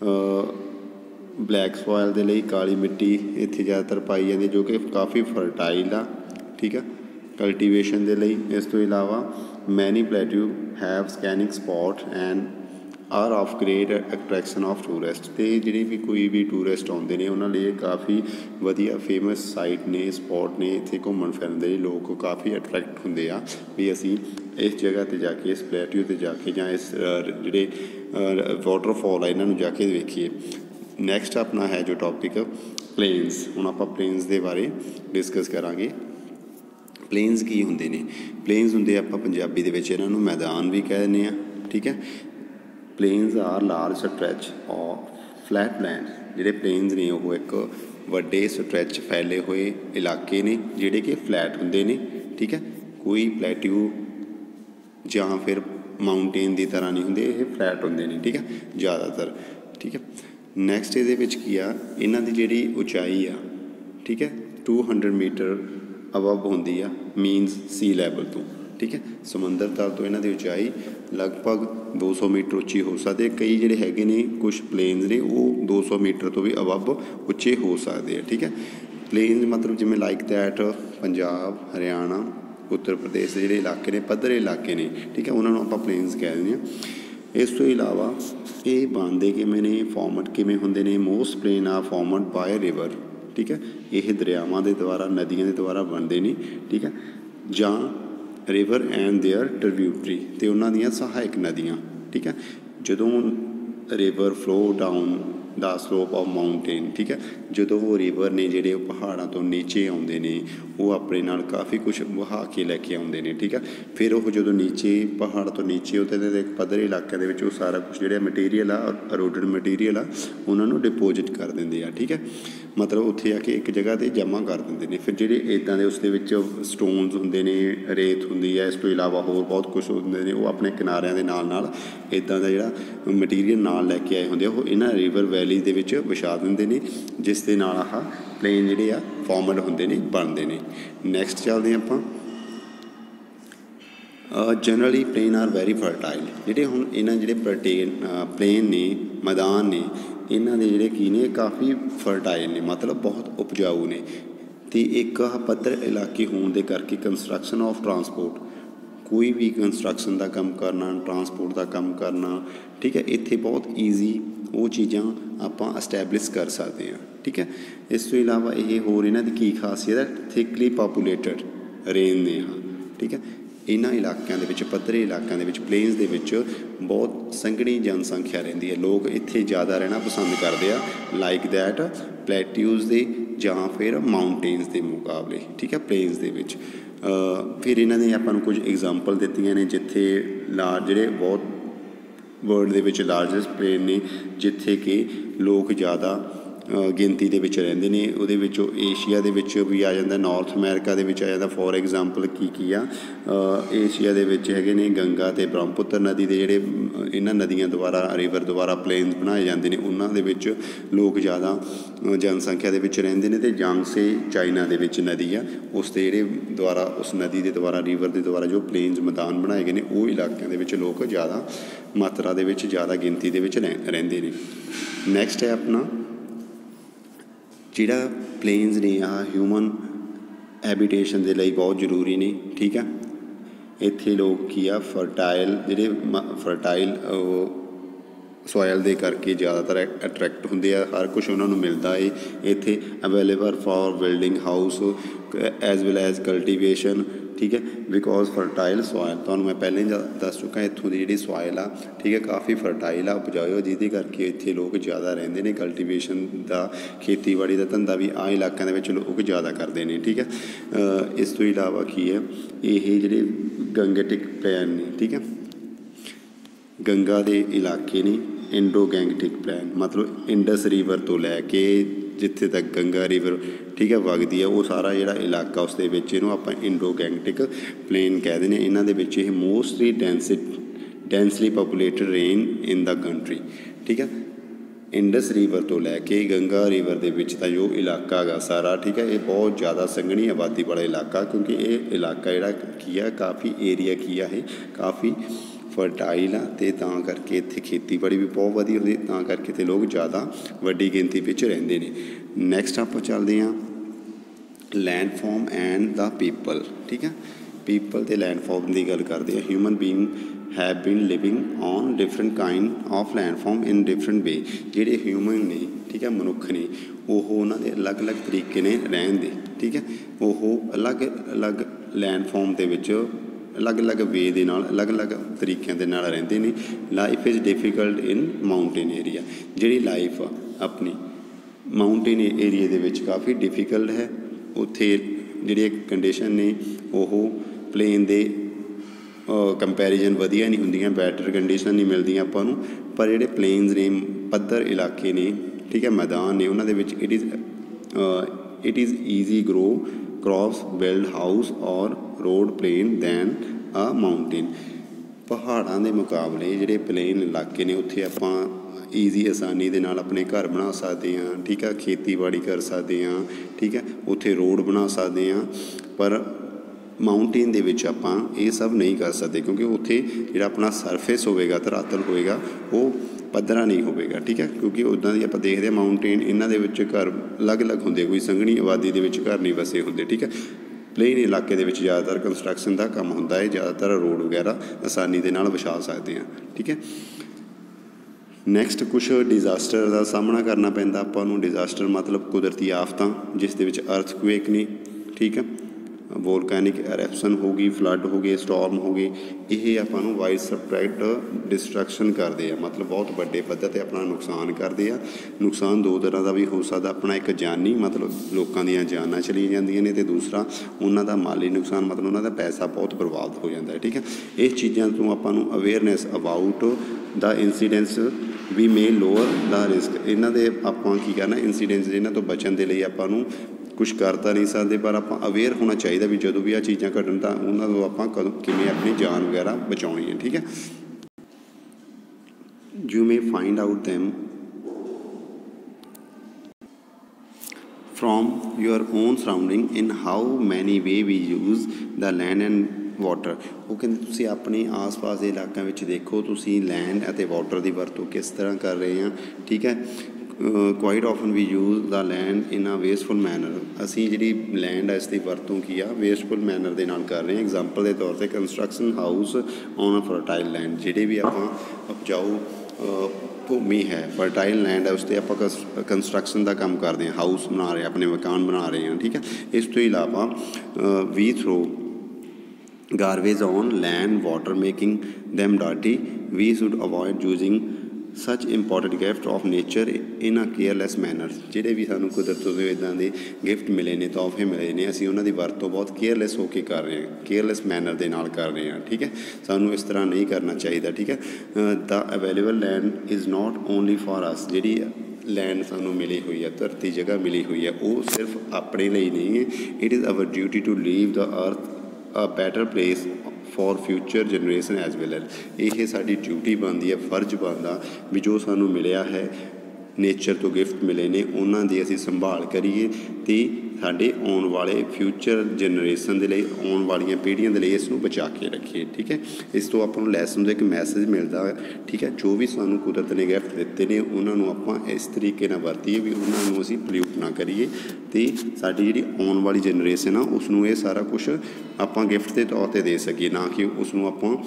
ब्लैक सॉयल दे लई काली मिट्टी इत्थे ज़्यादातर पाई जाती, जो कि काफ़ी फर्टाइल आ, ठीक है, कल्टीवेशन दे लई। इस तो इलावा many plateau have scenic spot and are of great attraction of tourist. तो जिहड़े भी कोई भी टूरिस्ट आउंदे ने उन्हां लई काफ़ी वधिया फेमस साइट ने, स्पॉट ने, इत्थे घूमण फिरन दे लोग काफ़ी अट्रैक्ट हुंदे आ भी असीं इस जगह ते जाके, इस प्लेट्यू ते जाके, जां इस जिहड़े वाटरफॉल है इन्हां नूं जाके वेखीए। नैक्सट अपना है जो टॉपिक प्लेन्स, हुण आपां प्लेन्स दे बारे डिस्कस करांगे। प्लेन्स की हुंदे ने? प्लेन्स हुंदे आपां पंजाबी दे विच इन्हां नूं मैदान भी कह दिंदे आ, ठीक है। Plains are large stretch of flat land. जिहड़े प्लेन्स ने वो एक वड्डे स्ट्रैच फैले हुए इलाके ने जिहड़े कि फ्लैट हुंदे ने, ठीक है। कोई प्लेट्यू जां फिर माउंटेन की तरह नहीं होंगे, ये फ्लैट होंगे ने, ठीक है, ज़्यादातर, ठीक है। नैक्सट ये की आ इन्हां दी जिहड़ी उचाई आ, ठीक है, 200 मीटर अबव होंदी आ मीनस सी लैवल तो, ठीक है। समुंदर तल तो इन्हां दी उचाई लगभग 200 मीटर उच्ची हो सकती है। कई जिहड़े हैगे ने कुछ प्लेन्स ने वो 200 मीटर तो भी अबव उच्चे हो सकते हैं, ठीक है। प्लेन्स मतलब जिवें लाइक दैट पंजाब, हरियाणा, उत्तर प्रदेश के ਜਿਹੜੇ ਇਲਾਕੇ ਨੇ ਪੱਧਰੇ ਇਲਾਕੇ ਨੇ, ਠੀਕ ਹੈ, ਉਹਨਾਂ ਨੂੰ ਆਪਾਂ ਪਲੇਨਸ ਕਹਿ ਦਿੰਦੇ ਹਾਂ। ਇਸ ਤੋਂ ਇਲਾਵਾ ਇਹ ਬਣਦੇ ਕਿਵੇਂ ਨੇ, ਫਾਰਮਡ ਕਿਵੇਂ ਹੁੰਦੇ ਨੇ, ਮੋਸਟ ਪਲੇਨ ਆ ਫਾਰਮਡ ਬਾਏ ਰਿਵਰ, ਠੀਕ ਹੈ, ਇਹ ਦਰਿਆਵਾਂ ਦੇ ਦੁਆਰਾ, ਨਦੀਆਂ ਦੇ ਦੁਆਰਾ ਬਣਦੇ ਨੇ, ਠੀਕ ਹੈ, ਜਾਂ ਰਿਵਰ ਐਂਡ ਦੇਅਰ ਟ੍ਰਿਬਿਊਟਰੀ ਅਤੇ ਉਹਨਾਂ ਦੀਆਂ ਸਹਾਇਕ ਨਦੀਆਂ, ਠੀਕ ਹੈ। ਜਦੋਂ river flow down the slope of mountain, ਠੀਕ ਹੈ, ਜਦੋਂ ਉਹ ਰਿਵਰ ਨੇ ਜਿਹੜੇ ਉਹ ਪਹਾੜਾਂ ਤੋਂ ਨੀਚੇ ਆਉਂਦੇ ਨੇ, ਉਹ ਆਪਣੇ ਨਾਲ ਕਾਫੀ ਕੁਛ ਵਹਾ ਕੇ ਲੈ ਕੇ ਆਉਂਦੇ ਨੇ, ਠੀਕ ਹੈ। ਫਿਰ ਉਹ ਜਦੋਂ ਨੀਚੇ ਪਹਾੜ ਤੋਂ ਨੀਚੇ ਉੱਤੇ ਦੇ ਪੱਧਰੇ ਇਲਾਕਿਆਂ ਦੇ ਵਿੱਚ ਉਹ ਸਾਰਾ ਕੁਛ ਜਿਹੜਾ ਮਟੀਰੀਅਲ ਆ, ਅਰੋਡਡ ਮਟੀਰੀਅਲ ਆ, ਉਹਨਾਂ ਨੂੰ ਡਿਪੋਜ਼ਿਟ ਕਰ ਦਿੰਦੇ ਆ, ਠੀਕ ਹੈ, ਮਤਲਬ ਉੱਥੇ ਆ ਕੇ ਇੱਕ ਜਗ੍ਹਾ 'ਤੇ ਜਮ੍ਹਾਂ ਕਰ ਦਿੰਦੇ ਨੇ। ਫਿਰ ਜਿਹੜੇ ਇੱਦਾਂ ਦੇ ਉਸ ਦੇ ਵਿੱਚ ਸਟੋਨਸ ਹੁੰਦੇ ਨੇ, ਰੇਤ ਹੁੰਦੀ ਹੈ, ਇਸ ਤੋਂ ਇਲਾਵਾ ਹੋਰ ਬਹੁਤ ਕੁਛ ਹੁੰਦੇ ਨੇ, ਉਹ ਆਪਣੇ ਕਿਨਾਰਿਆਂ ਦੇ ਨਾਲ ਨਾਲ ਇੱਦਾਂ ਦਾ ਜਿਹੜਾ ਮਟੀਰੀਅਲ ਨਾਲ ਲੈ ਕੇ ਆਏ ਹੁੰਦੇ ਆ, ਉਹ ਇਹਨਾਂ ਰਿਵਰ ਵੈਲੀ ਦੇ ਵਿੱਚ ਵਿਛਾ ਦਿੰਦੇ ਨੇ, ਜਿਸ ਦੇ ਨਾਲ ਆਹ ਪਲੇਨ ਜਿਹੜੇ ਆ ਫਾਰਮਡ ਹੁੰਦੇ ਨੇ, ਬਣਦੇ ਨੇ। ਨੈਕਸਟ ਚੱਲਦੇ ਹਾਂ ਆਪਾਂ। Generally plain are very fertile. ਜਿਹੜੇ ਹੁਣ ਇਹਨਾਂ ਜਿਹੜੇ ਪਲੇਨ ਨੇ, ਮੈਦਾਨ ਨੇ, ਇਹਨਾਂ ਦੇ ਜਿਹੜੇ ਕੀ ਨੇ, ਕਾਫੀ ਫਰਟਾਈਲ ਨੇ, ਮਤਲਬ ਬਹੁਤ ਉਪਜਾਊ ਨੇ। ਅਤੇ ਇੱਕ ਆਹ ਪੱਧਰ ਇਲਾਕੇ ਹੋਣ ਦੇ ਕਰਕੇ ਕੰਸਟਰਕਸ਼ਨ ਆਫ ਟਰਾਂਸਪੋਰਟ, ਕੋਈ ਵੀ ਕੰਸਟਰਕਸ਼ਨ ਦਾ ਕੰਮ ਕਰਨਾ, ਟਰਾਂਸਪੋਰਟ ਦਾ ਕੰਮ ਕਰਨਾ, ਠੀਕ ਹੈ, ਇੱਥੇ ਬਹੁਤ ਈਜ਼ੀ ਉਹ ਚੀਜ਼ਾਂ ਆਪਾਂ ਐਸਟੈਬਲਿਸ਼ ਕਰ ਸਕਦੇ ਹਾਂ, ਠੀਕ ਹੈ। ਇਸ ਤੋਂ ਇਲਾਵਾ ਇਹ ਹੋਰ ਇਹਨਾਂ ਦੀ ਕੀ ਖਾਸੀਅਤ ਹੈ, ਥਿਕਲੀ ਪਾਪੂਲੇਟਡ ਰੇਨ ਨੇ ਆ, ਠੀਕ ਹੈ। ਇਹਨਾਂ ਇਲਾਕਿਆਂ ਦੇ ਵਿੱਚ, ਪੱਧਰੇ ਇਲਾਕਿਆਂ ਦੇ ਵਿੱਚ, ਪਲੇਨਸ ਦੇ ਵਿੱਚ ਬਹੁਤ ਸੰਘਣੀ ਜਨਸੰਖਿਆ ਰਹਿੰਦੀ ਹੈ। ਲੋਕ ਇੱਥੇ ਜ਼ਿਆਦਾ ਰਹਿਣਾ ਪਸੰਦ ਕਰਦੇ ਆ, ਲਾਈਕ ਦੈਟ ਪਲੇਟਿਊਜ਼ ਦੇ ਜਾਂ ਫਿਰ ਮਾਊਂਟੇਨਸ ਦੇ ਮੁਕਾਬਲੇ, ਠੀਕ ਹੈ, ਪਲੇਨਸ ਦੇ ਵਿੱਚ। ਫਿਰ ਇਹਨਾਂ ਨੇ ਆਪਾਂ ਨੂੰ ਕੁਝ ਐਗਜ਼ਾਮਪਲ ਦਿੱਤੀਆਂ ਨੇ ਜਿੱਥੇ ਜਿਹੜੇ ਬਹੁਤ ਵਰਲਡ ਦੇ ਵਿੱਚ ਲਾਰਜੈਸਟ ਪਲੇਨ ਨੇ, ਜਿੱਥੇ ਕਿ ਲੋਕ ਜ਼ਿਆਦਾ ਗਿਣਤੀ ਦੇ ਵਿੱਚ ਰਹਿੰਦੇ ਨੇ। ਉਹਦੇ ਵਿੱਚੋਂ ਏਸ਼ੀਆ ਦੇ ਵਿੱਚ ਵੀ ਆ ਜਾਂਦਾ, ਨਾਰਥ ਅਮਰੀਕਾ ਦੇ ਵਿੱਚ ਆ ਜਾਂਦਾ। ਫੋਰ ਐਗਜ਼ਾਮਪਲ ਕੀ ਆ, ਏਸ਼ੀਆ ਦੇ ਵਿੱਚ ਹੈਗੇ ਨੇ ਗੰਗਾ ਅਤੇ ਬ੍ਰਹਮਪੁੱਤਰ ਨਦੀ ਦੇ ਜਿਹੜੇ ਇਹਨਾਂ ਨਦੀਆਂ ਦੁਆਰਾ, ਰਿਵਰ ਦੁਆਰਾ ਪਲੇਨਸ ਬਣਾਏ ਜਾਂਦੇ ਨੇ, ਉਹਨਾਂ ਦੇ ਵਿੱਚ ਲੋਕ ਜ਼ਿਆਦਾ ਜਨਸੰਖਿਆ ਦੇ ਵਿੱਚ ਰਹਿੰਦੇ ਨੇ। ਅਤੇ ਜਾਂਗਸੇ ਚਾਈਨਾ ਦੇ ਵਿੱਚ ਨਦੀ ਆ, ਉਸ ਦੇ ਜਿਹੜੇ ਦੁਆਰਾ, ਉਸ ਨਦੀ ਦੇ ਦੁਆਰਾ, ਰਿਵਰ ਦੇ ਦੁਆਰਾ ਜੋ ਪਲੇਨਸ ਮੈਦਾਨ ਬਣਾਏ ਗਏ ਨੇ, ਉਹ ਇਲਾਕਿਆਂ ਦੇ ਵਿੱਚ ਲੋਕ ਜ਼ਿਆਦਾ ਮਾਤਰਾ ਦੇ ਵਿੱਚ, ਜ਼ਿਆਦਾ ਗਿਣਤੀ ਦੇ ਵਿੱਚ ਰਹਿੰਦੇ ਨੇ। ਨੈਕਸਟ ਹੈ ਆਪਣਾ ਜਿਹੜਾ ਪਲੇਨਸ ਨੇ, ਆਹ ਹਿਊਮਨ ਹੈਬੀਟੇਸ਼ਨ ਦੇ ਲਈ ਬਹੁਤ ਜ਼ਰੂਰੀ ਨੇ, ਠੀਕ ਹੈ। ਇੱਥੇ ਲੋਕ ਕੀ ਆ, ਫਰਟਾਈਲ ਸੋਇਲ ਦੇ ਕਰਕੇ ਜ਼ਿਆਦਾਤਰ ਅਟਰੈਕਟ ਹੁੰਦੇ ਆ, ਹਰ ਕੁਛ ਉਹਨਾਂ ਨੂੰ ਮਿਲਦਾ ਏ ਇੱਥੇ, available for building house as well as cultivation, ਠੀਕ ਹੈ, ਬਿਕੋਜ਼ ਫਰਟਾਈਲ ਸੋਇਲ, ਤੁਹਾਨੂੰ ਮੈਂ ਪਹਿਲਾਂ ਹੀ ਦੱਸ ਚੁੱਕਾ, ਇੱਥੋਂ ਦੀ ਜਿਹੜੀ ਸੋਇਲ ਆ, ਠੀਕ ਹੈ, ਕਾਫੀ ਫਰਟਾਈਲ ਆ, ਉਪਜਾਊ, ਜਿਹਦੇ ਕਰਕੇ ਇੱਥੇ ਲੋਕ ਜ਼ਿਆਦਾ ਰਹਿੰਦੇ ਨੇ। ਕਲਟੀਵੇਸ਼ਨ ਦਾ, ਖੇਤੀਬਾੜੀ ਦਾ ਧੰਦਾ ਵੀ ਆਹ ਇਲਾਕਿਆਂ ਦੇ ਵਿੱਚ ਲੋਕ ਜ਼ਿਆਦਾ ਕਰਦੇ ਨੇ, ਠੀਕ ਹੈ। ਇਸ ਤੋਂ ਇਲਾਵਾ ਕੀ ਹੈ, ਇਹ ਜਿਹੜੇ ਗੰਗੇਟਿਕ ਪਲੇਨ ਨੇ, ਠੀਕ ਹੈ, ਗੰਗਾ ਦੇ ਇਲਾਕੇ ਨੇ, ਇੰਡੋ ਗੈਂਗਟਿਕ ਪਲੇਨ, ਮਤਲਬ ਇੰਡਸ ਰਿਵਰ ਤੋਂ ਲੈ ਕੇ ਜਿੱਥੇ ਤੱਕ ਗੰਗਾ ਰਿਵਰ, ਠੀਕ ਹੈ, ਵਗਦੀ ਹੈ, ਉਹ ਸਾਰਾ ਜਿਹੜਾ ਇਲਾਕਾ, ਉਸ ਦੇ ਵਿੱਚ ਇਹਨੂੰ ਆਪਾਂ ਇੰਡੋ ਗੈਂਗਟਿਕ ਪਲੇਨ ਕਹਿ ਦਿੰਦੇ ਹਾਂ। ਇਹਨਾਂ ਦੇ ਵਿੱਚ ਇਹ mostly densely populated rain in the country, ਠੀਕ ਹੈ। ਇੰਡਸ ਰਿਵਰ ਤੋਂ ਲੈ ਕੇ ਗੰਗਾ ਰਿਵਰ ਦੇ ਵਿੱਚ ਦਾ ਜੋ ਇਲਾਕਾ ਹੈਗਾ ਸਾਰਾ, ਠੀਕ ਹੈ, ਇਹ ਬਹੁਤ ਜ਼ਿਆਦਾ ਸੰਘਣੀ ਆਬਾਦੀ ਵਾਲਾ ਇਲਾਕਾ, ਕਿਉਂਕਿ ਇਹ ਇਲਾਕਾ ਜਿਹੜਾ ਕੀ ਆ, ਕਾਫੀ ਏਰੀਆ ਕੀ ਆ, ਇਹ ਕਾਫੀ ਫਰਟਾਈਲ ਆ, ਅਤੇ ਤਾਂ ਕਰਕੇ ਇੱਥੇ ਖੇਤੀਬਾੜੀ ਵੀ ਬਹੁਤ ਵਧੀਆ ਹੁੰਦੀ, ਤਾਂ ਕਰਕੇ ਇੱਥੇ ਲੋਕ ਜ਼ਿਆਦਾ ਵੱਡੀ ਗਿਣਤੀ ਵਿੱਚ ਰਹਿੰਦੇ ਨੇ। ਨੈਕਸਟ ਆਪਾਂ ਚੱਲਦੇ ਹਾਂ ਲੈਂਡਫਾਰਮ ਐਂਡ ਦਾ ਪੀਪਲ, ਠੀਕ ਹੈ। ਪੀਪਲ ਅਤੇ ਲੈਂਡਫਾਰਮ ਦੀ ਗੱਲ ਕਰਦੇ ਹਾਂ। Human being have been living on different kind of landform in different way. ਜਿਹੜੇ ਹਿਊਮਨ ਨੇ, ਠੀਕ ਹੈ, ਮਨੁੱਖ ਨੇ, ਉਹ ਉਹਨਾਂ ਦੇ ਅਲੱਗ ਅਲੱਗ ਤਰੀਕੇ ਨੇ ਰਹਿਣ ਦੇ, ਠੀਕ ਹੈ। ਉਹ ਅਲੱਗ ਅਲੱਗ ਲੈਂਡਫਾਰਮ ਦੇ ਵਿੱਚ ਅਲੱਗ ਅਲੱਗ ਵੇ ਦੇ ਨਾਲ, ਅਲੱਗ ਅਲੱਗ ਤਰੀਕਿਆਂ ਦੇ ਨਾਲ ਰਹਿੰਦੇ ਨੇ। Life is difficult in mountain area. ਜਿਹੜੀ ਲਾਈਫ ਆ ਆਪਣੀ ਮਾਊਂਟੇਨ ਏਰੀਏ ਦੇ ਵਿੱਚ ਕਾਫੀ ਡਿਫੀਕਲਟ ਹੈ। ਉੱਥੇ ਜਿਹੜੀਆਂ ਕੰਡੀਸ਼ਨ ਨੇ ਉਹ ਪਲੇਨ ਦੇ ਕੰਪੈਰੀਜ਼ਨ ਵਧੀਆ ਨਹੀਂ ਹੁੰਦੀਆਂ, ਬੈਟਰ ਕੰਡੀਸ਼ਨ ਨਹੀਂ ਮਿਲਦੀਆਂ ਆਪਾਂ ਨੂੰ। ਪਰ ਜਿਹੜੇ ਪਲੇਨਸ ਨੇ, ਪੱਧਰ ਇਲਾਕੇ ਨੇ, ਠੀਕ ਹੈ, ਮੈਦਾਨ ਨੇ, ਉਹਨਾਂ ਦੇ ਵਿੱਚ it is easy grow crops, build house or road plain than a mountain. ਪਹਾੜਾਂ ਦੇ ਮੁਕਾਬਲੇ ਜਿਹੜੇ ਪਲੇਨ ਇਲਾਕੇ ਨੇ, ਉੱਥੇ ਆਪਾਂ ਈਜ਼ੀ, ਆਸਾਨੀ ਦੇ ਨਾਲ ਆਪਣੇ ਘਰ ਬਣਾ ਸਕਦੇ ਹਾਂ, ਠੀਕ ਹੈ, ਖੇਤੀਬਾੜੀ ਕਰ ਸਕਦੇ ਹਾਂ, ਠੀਕ ਹੈ, ਉੱਥੇ ਰੋਡ ਬਣਾ ਸਕਦੇ ਹਾਂ। ਪਰ ਮਾਊਂਟੇਨ ਦੇ ਵਿੱਚ ਆਪਾਂ ਇਹ ਸਭ ਨਹੀਂ ਕਰ ਸਕਦੇ, ਕਿਉਂਕਿ ਉੱਥੇ ਜਿਹੜਾ ਆਪਣਾ ਸਰਫੇਸ ਹੋਵੇਗਾ, ਧਰਾਤਲ ਹੋਵੇਗਾ, ਉਹ ਪੱਧਰਾ ਨਹੀਂ ਹੋਵੇਗਾ, ਠੀਕ ਹੈ। ਕਿਉਂਕਿ ਉੱਦਾਂ ਦੀ ਆਪਾਂ ਦੇਖਦੇ ਹਾਂ ਮਾਊਂਟੇਨ, ਇਹਨਾਂ ਦੇ ਵਿੱਚ ਘਰ ਅਲੱਗ ਅਲੱਗ ਹੁੰਦੇ, ਕੋਈ ਸੰਘਣੀ ਆਬਾਦੀ ਦੇ ਵਿੱਚ ਘਰ ਨਹੀਂ ਵਸੇ ਹੁੰਦੇ, ਠੀਕ ਹੈ। प्लेन इलाके दे विच ज़्यादातर कंस्ट्रक्शन का काम होंदा है, ज़्यादातर रोड वगैरह आसानी दे नाल विछा सकते हैं। ठीक है, नैक्सट कुछ डिजास्टर का सामना करना पैंदा आपां नूं। डिजास्टर मतलब कुदरती आफतां जिस दे विच अर्थक्वेक ने, ठीक है, वोल्कैनिक एरप्शन होगी, फ्लड हो गए, स्टॉर्म हो गए, ये आपां नूं वाइड स्प्रैड डिस्ट्रक्शन करते हैं, मतलब बहुत बड़े पद्धर ते अपना नुकसान करते हैं। नुकसान दो तरह का भी हो सकता, अपना एक जानी मतलब लोगों दी जानां चली जांदियां ने, ते दूसरा उन्हां दा माली नुकसान मतलब उन्हां दा पैसा बहुत बर्बाद हो जाता है। ठीक है, इस चीज़ों तो आपां नूं awareness about the incidents we may lower the risk, इन्हां दे आपां की करना इंसीडेंट्स इन्हां तो बचण दे लई आपां नूं कुछ कर तो नहीं सकते, पर आप अवेयर होना चाहिए भी जो भी आ चीज़ां घटन तो उन्होंने आप किमें अपनी जान वगैरह बचानी है। ठीक है, you may find out them from your own surrounding in how many way we use the land and water. वो कहते तुसीं अपने आस पास के इलाकों में देखो, तुसीं लैंड और वाटर की वरतों किस तरह कर रहे हैं। ठीक है, quite often we use the land in a wasteful manner, असी जी लैंड है इसकी वरतों की आ वेस्टफुल मैनर के नाल कर रहे हैं। एग्जाम्पल के तौर पर construction house on a fertile land, जिहड़े भी आप उपजाऊ भूमि है, फर्टाइल लैंड है, उस पर आप कंस्ट्रक्शन का काम करते हैं, हाउस बना रहे हैं, अपने मकान बना रहे हैं। ठीक है, इस तो इलावा we throw garbage on land water making them dirty, we should avoid using such important gift of nature in a careless manner. जिहड़े भी सानू कुदरत तो इदां दे गिफ्ट मिले ने, तोहफे मिले ने, असीं उन्हां दी वरतों बहुत केयरलैस होकर कर रहे हैं, केयरलैस मैनर दे नाल कर रहे हैं। ठीक है, सानू इस तरह नहीं करना चाहिए। ठीक है, the available land is not only for us, जिहड़ी लैंड सानू मिली हुई है, धरती जगह मिली हुई है, वो सिर्फ अपने लिए नहीं है। It is our duty to leave the earth a better place for future generation as well as. ये साडी ड्यूटी बनती है, फर्ज बनता भी जो सानू मिलिया है नेचर तो गिफ्ट मिले ने, उन्हां दी असीं संभाल करिए ते साडे आने वाले फ्यूचर जनरेशन के लिए, आने वाली पीढ़ियों के लिए इसनूं बचा के रखिए। ठीक है, इस तो आपां नूं लैसन एक मैसेज मिलता है। ठीक है, जो भी सानू कुदरत ने गिफ्ट दिते ने उन्होंने आपां इस तरीके नाल वरतीए भी उन्होंने असीं पल्यूट ना करिए, तो साडी जिहड़ी आने वाली जनरेशन आ उसनूं ये सारा कुछ आपां गिफ्ट के तौर पर दे सकीए, ना कि उसनूं आपां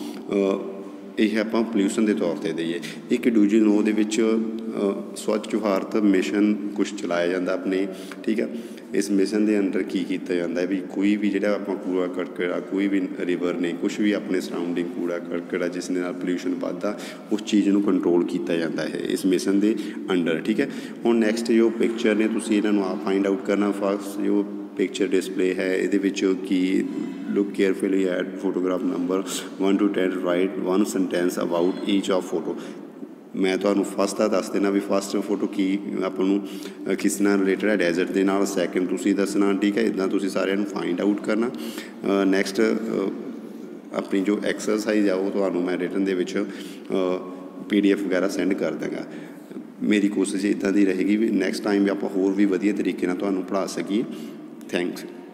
यह आपां पोल्यूशन के तौर पर दईए। एक दूजे नूं उहदे विच स्वच्छ भारत मिशन कुछ चलाया जाता अपने। ठीक है, इस मिशन के अंडर की किया जाता है भी कोई भी जिहड़ा आपां कूड़ा करकट कोई भी रिवर ने कुछ भी अपने सराउंडिंग कूड़ा करकट जिस नाल पोल्यूशन बढ़ता, उस चीज़ को कंट्रोल किया जाता है इस मिशन के अंडर। ठीक है, हुण नैक्सट जो पिक्चर ने तुसीं इन्हां नूं आप फाइंड आउट करना। फर्स्ट जो पिक्चर डिस्पले है ये की look carefully at photograph number 1 to 10, write 1 sentence about each of photo. मैं तो फस्ट का दस देना भी फस्ट फोटो की आपको किस नाल रिलेटेड है, डेजर्ट के नाल, सैकेंड तुसीं दसना। ठीक है, इदां तुसीं सारिਆਂ ਨੂੰ फाइंड आउट करना। नैक्सट अपनी जो एक्सरसाइज है वो तुहानूं मैं रिटन दे विच PDF वगैरह सेंड कर देंगा। मेरी कोशिश इदां दी रहेगी भी नैक्सट टाइम भी आपां होर भी वधिया तरीके नाल तुहानूं पढ़ा सकीए। थैंक्स।